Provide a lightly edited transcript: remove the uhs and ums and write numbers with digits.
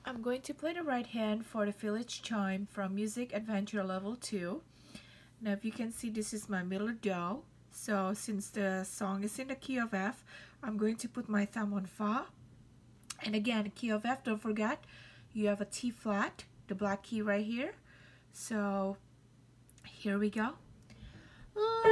I'm going to play the right hand for the Village Chime from Music Adventure Level 2. Now if you can see, this is my middle Do. So since the song is in the key of F, I'm going to put my thumb on Fa. And again, key of F, don't forget, you have a T flat, the black key right here. So here we go.